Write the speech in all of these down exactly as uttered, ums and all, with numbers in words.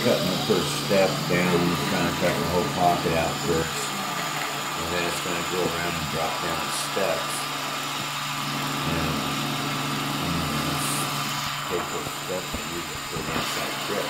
cutting the first step down, trying to cut the whole pocket out first. And then it's going to go around and drop down the steps. And, and let's take those steps and use it for the inside grip.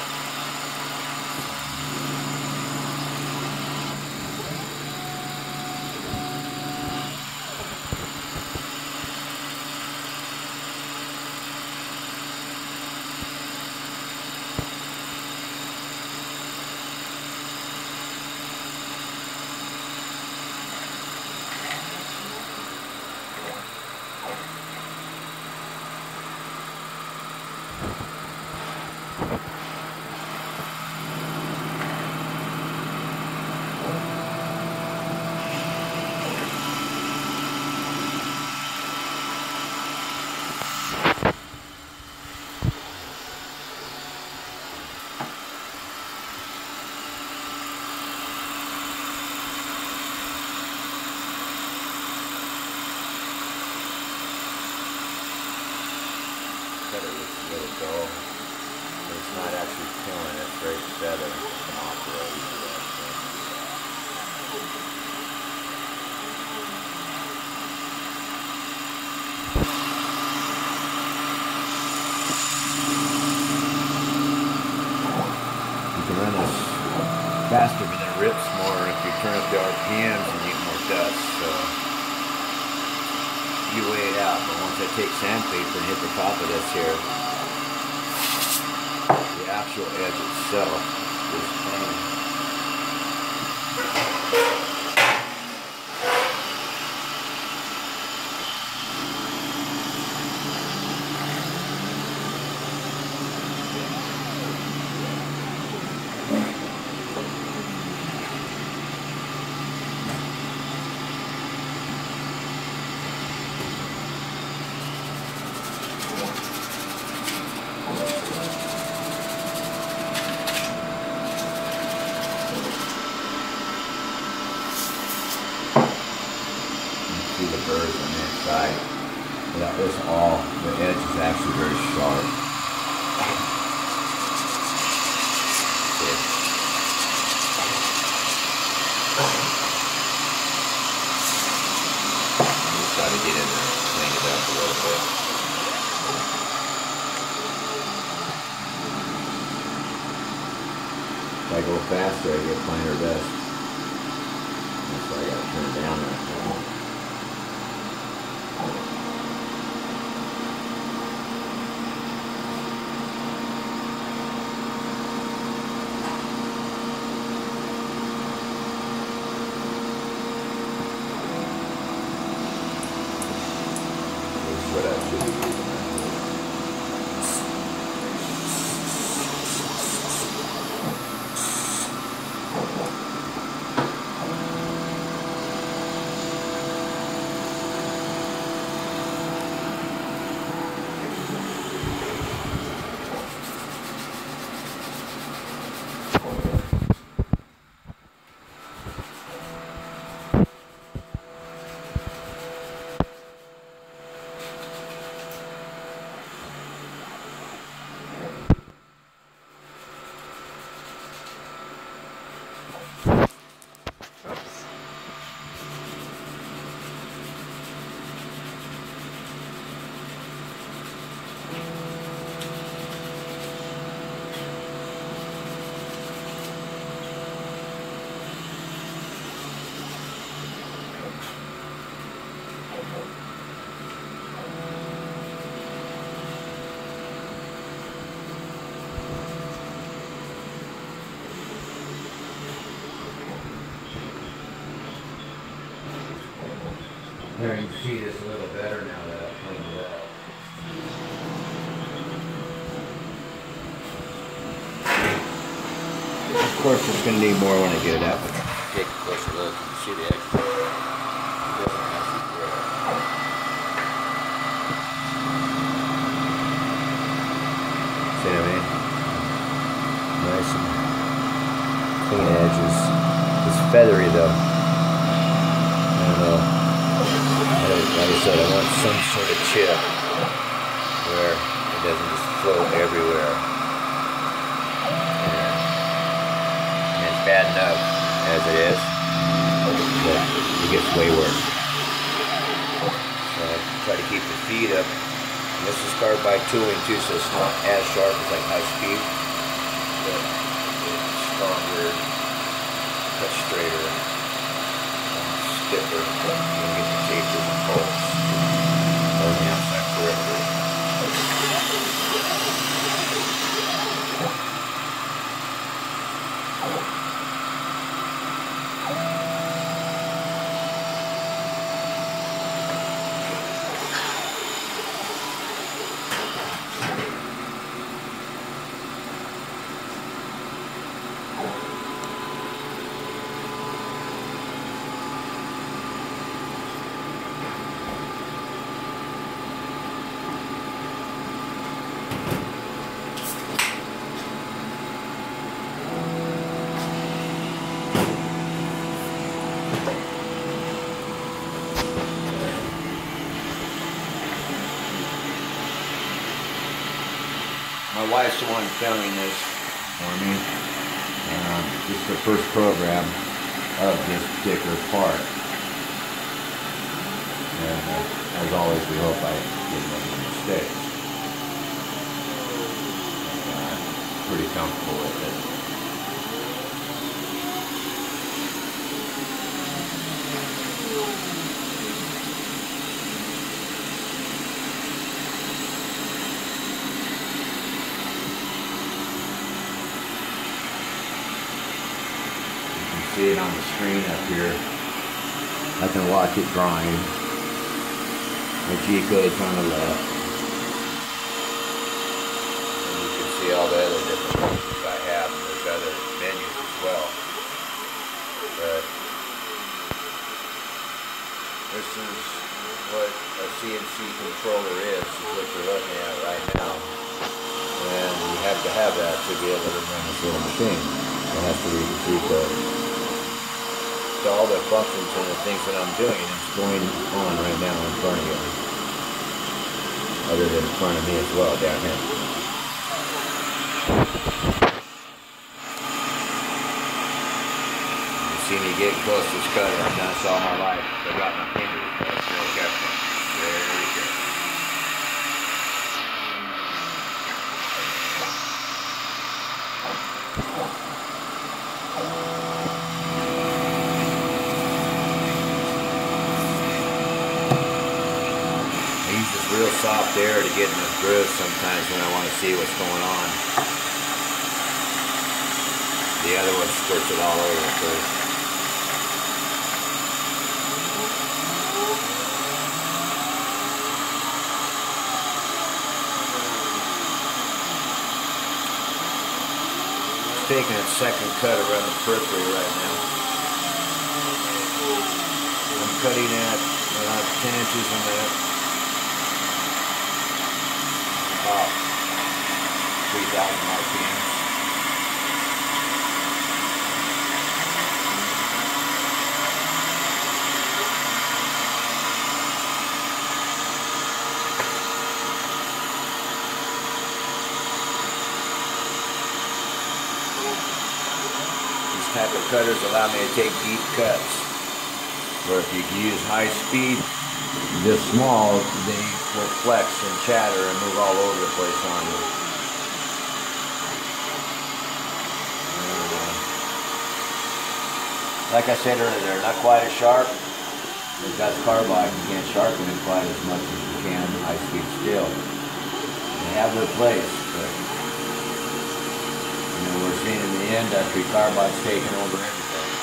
Cutter looks a little dull, but it's not actually killing it. Very feather can operate. You can run this faster, but then it rips more if you turn up the R P Ms and you get more dust. So you weigh it out, but once I take sandpaper and hit the top of this here, the actual edge itself is clean. See the burrs on the inside. That was all, the edge is actually very sharp. Okay. Just got to get in there and clean it up a little bit. If I go faster, I get finer dust. That's why I got to turn it down right now. What I should be using right there, you can see this a little better now that I've cleaned it up. Of course, it's going to need more when I get it out. Take a closer look. You can see the extra. It doesn't actually grow. See what I mean? Nice and clean edges. It's feathery though. I don't know. Like I said, I want some sort of chip where it doesn't just flow everywhere. Yeah. bad enough as it is, but it gets way worse. So I try to keep the feed up. And this is carbide tooling too, so it's not as sharp as like high speed, but it's stronger, cuts straighter, stiffer. You can get the tapers and bolts on the outside periphery. My wife's the one filming this for me. Uh, this is the first program of this particular part. And uh, as always, we hope I didn't make any mistakes. Uh, pretty comfortable with it. See it on the screen up here. I can watch it drawing. The G code's on the left. And you can see all the other different functions I have. And there's other menus as well. But this is what a C N C controller is, is what you're looking at right now. And you have to have that to be able to run this little machine. It has to read the G code. So all the functions and the things that I'm doing is going on right now in front of you. Other than in front of me as well, down here. You see me getting close to this cutter. I've done this all my life. I got my fingers. That's real careful. Very careful. Real soft air to get in the groove sometimes when I want to see what's going on. The other one squirts it all over the place. It's taking its second cut around the periphery right now. I'm cutting at uh, ten inches on that. About three thousand R P Ms. These type of cutters allow me to take deep cuts. Where if you use high speed, this small, they will flex and chatter and move all over the place on you. And, uh, like I said earlier, they're not quite as sharp. They've got carbide, you can't sharpen it quite as much as you can high speed steel. They have their place, but you know, we're seeing in the industry carbide's taking over everything.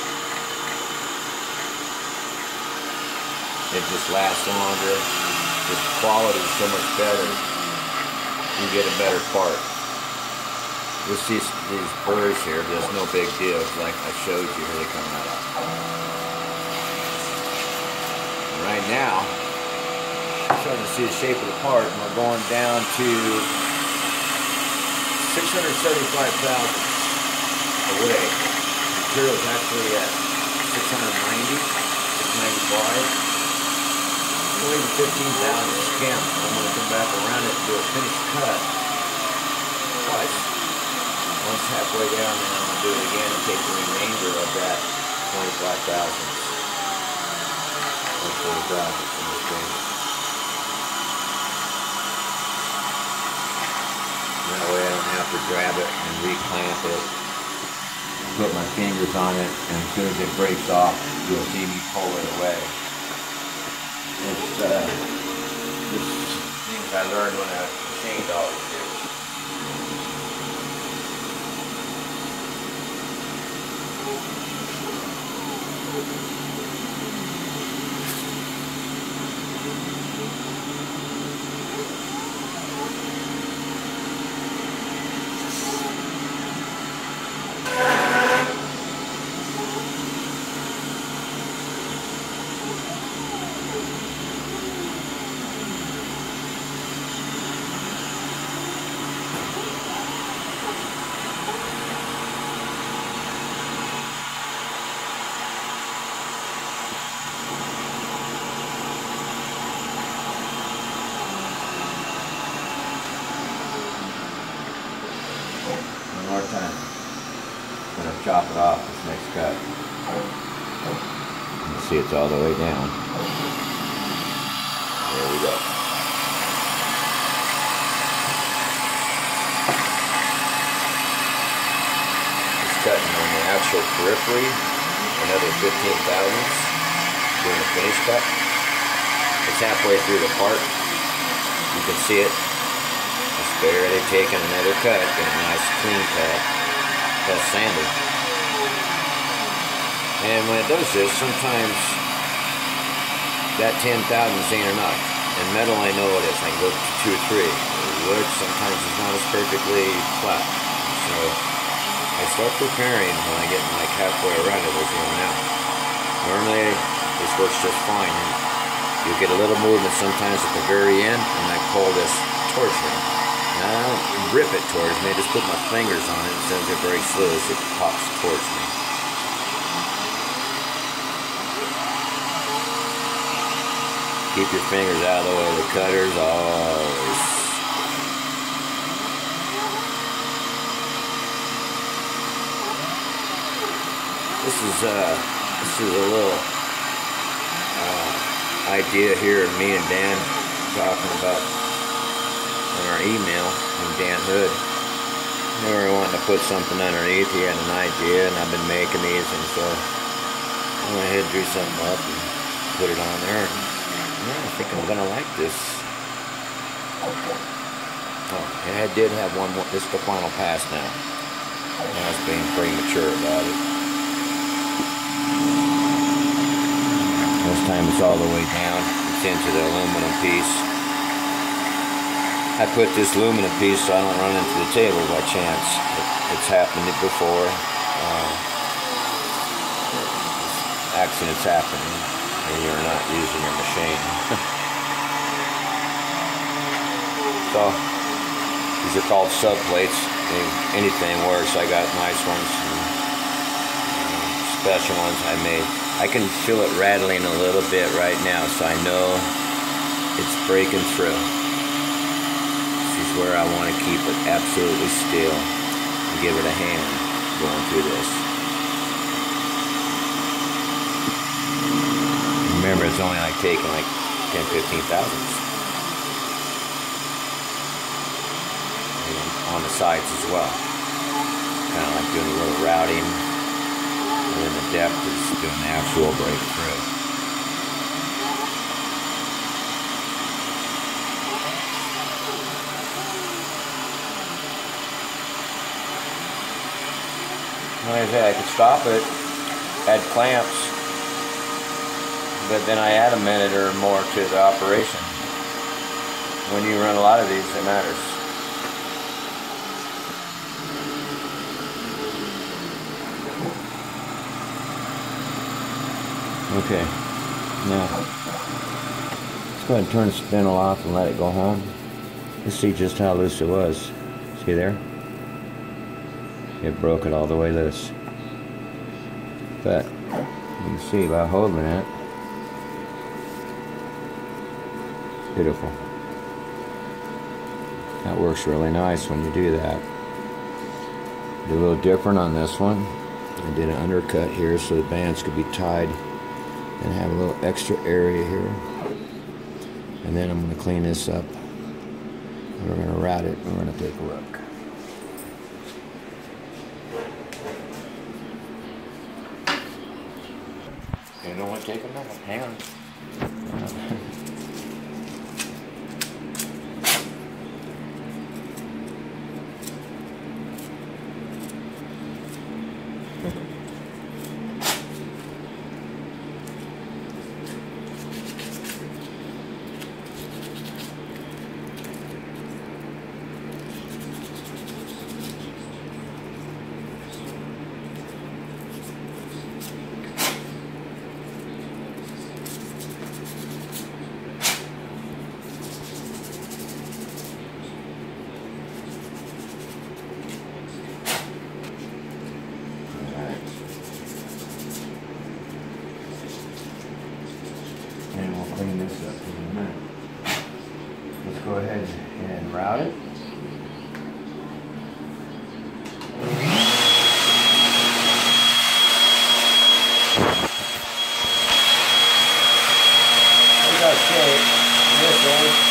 It just lasts longer. The quality is so much better. You get a better part. With these, these burrs here, there's no big deal. Like I showed you, here they come right out. Right now, I'm starting to see the shape of the part, and we're going down to six hundred seventy-five thousandths away. The material's actually at six hundred ninety, six ninety-five. Only fifteen thousand skim. I'm going to come back around it and do a finished cut twice. I want to see halfway down, then I'm going to do it again and take the remainder of that twenty-five thousandths. Or twenty thousandths in this case. That way I don't have to grab it and reclamp it. Put my fingers on it, and as soon as it breaks off, you'll see me pull it away. It's uh, just things I learned when I machined all this. More time. I'm going to chop it off this next cut. You can see it's all the way down. There we go. It's cutting on the actual periphery, another fifteen thousandths, doing a finish cut. It's halfway through the part. You can see it. It's barely taking another cut, getting a nice clean cut, that's sanded. And when it does this, sometimes that ten thousandths ain't enough. In metal, I know it is. I can go to two or three. Wood sometimes is not as perfectly flat. So I start preparing when I get like halfway around it, it's going out. Normally, this works just fine. And you get a little movement sometimes at the very end, and I pull this towards me. I don't rip it towards me, I just put my fingers on it, and as it breaks loose, it pops towards me. Keep your fingers out of the way of the cutters, always. This is, uh, this is a little uh, idea here of me and Dan talking about in our email from Dan Hood. They were wanting to put something underneath. He had an idea, and I've been making these, and so I went ahead and drew something up and put it on there. Yeah, I think I'm gonna like this. Oh, and I did have one more. This is the final pass now. I was being premature about it. This time it's all the way down. It's into the aluminum piece. I put this aluminum piece so I don't run into the table by chance. It's happened before. Uh, accidents happen when you're not using your machine. So, these are called sub plates. Anything works. I got nice ones, and, uh, special ones I made. I can feel it rattling a little bit right now, so I know it's breaking through. Where I want to keep it absolutely still and give it a hand going through this. Remember, it's only like taking like ten, fifteen thousandths. And on the sides as well. Kind of like doing a little routing, and then the depth is doing the actual breakthrough. Like I said, I could stop it, add clamps, but then I add a minute or more to the operation. When you run a lot of these, it matters. Okay, now let's go ahead and turn the spindle off and let it go home. Let's see just how loose it was. See there? It broke it all the way loose. But you can see by holding it, beautiful. That works really nice when you do that. Do a little different on this one. I did an undercut here so the bands could be tied and have a little extra area here. And then I'm going to clean this up. We're going to route it and we're going to take a look. You don't want to take a minute. Hang on. And we'll clean this up in a minute. Let's go ahead and route it. We got shape this way.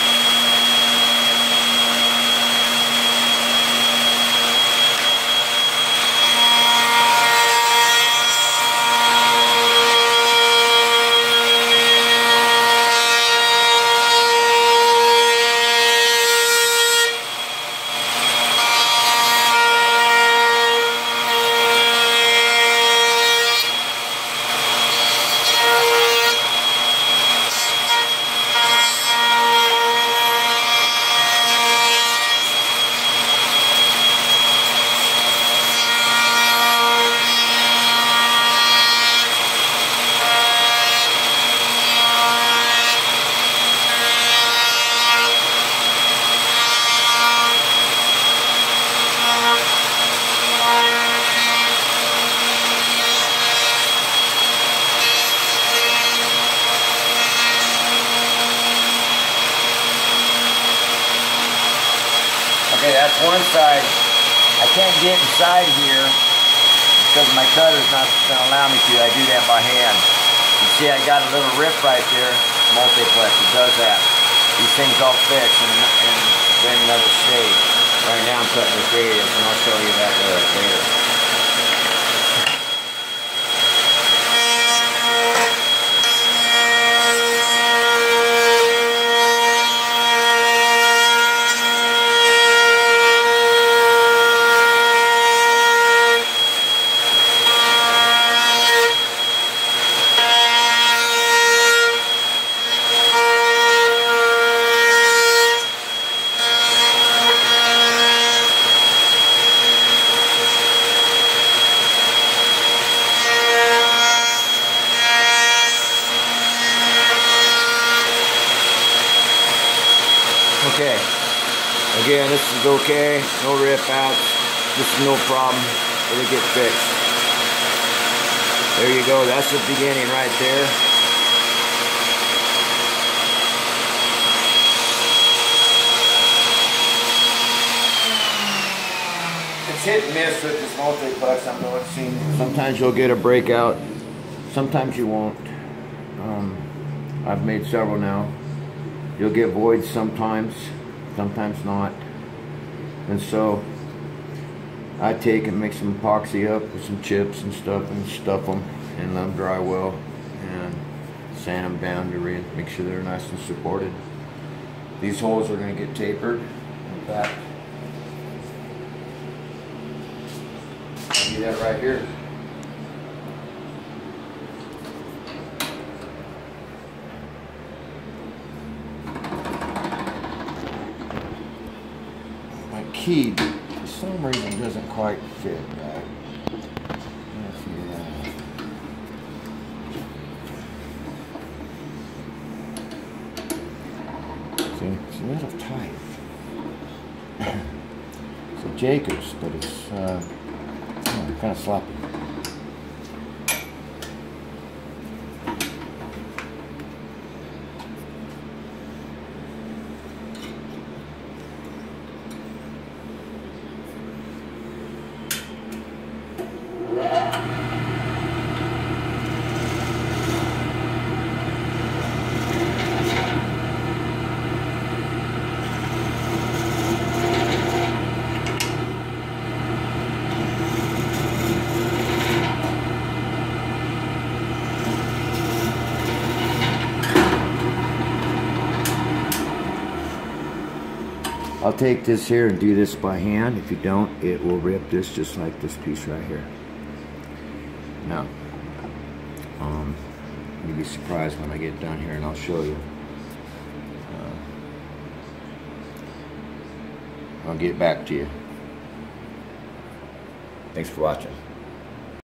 Okay, that's one side. I can't get inside here because my cutter's not going to allow me to. I do that by hand. You see I got a little rip right there. Multiplex, it does that. These things all fix and, and then another stage. Right now I'm cutting this radius and I'll show you that later. Okay, again, this is okay, no rip outs, this is no problem, it'll get fixed. There you go, that's the beginning right there. It's hit and miss with this multiplex I'm noticing. Sometimes you'll get a breakout, sometimes you won't. Um, I've made several now. You'll get voids sometimes, sometimes not. And so I take and make some epoxy up with some chips and stuff and stuff them and let them dry well and sand them down to re make sure they're nice and supported. These holes are going to get tapered. In fact, I'll do that right here. Key, for some reason, doesn't quite fit right. See, it's a little tight. It's a Jacobs, but it's uh, oh, kind of sloppy. I'll take this here and do this by hand. If you don't, it will rip this just like this piece right here. Now, um, you'll be surprised when I get done here, and I'll show you. Uh, I'll get back to you. Thanks for watching.